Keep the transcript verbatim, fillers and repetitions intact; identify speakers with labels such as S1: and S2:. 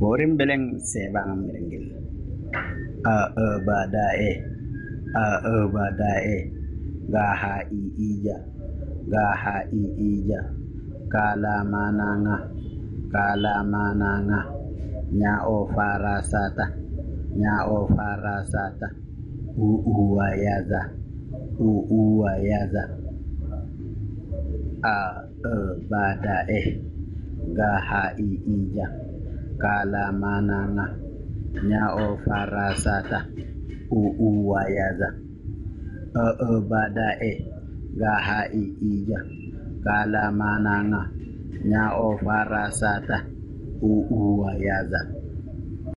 S1: Borin beleng seba merengil. A e bada e. A e bada e. Ga ha i ija. Ga ha i ija. Kala mananga. Kala mananga. Nya o farasata. Nya o farasata. U uwayaza. U uwayaza. A e bada e. Ga ha i ija. Kala mananga. Nya o farasata. U uwayaza. A e bada e. Ga ha i ija. Kala mananga. Nya o farasata. U uwayaza.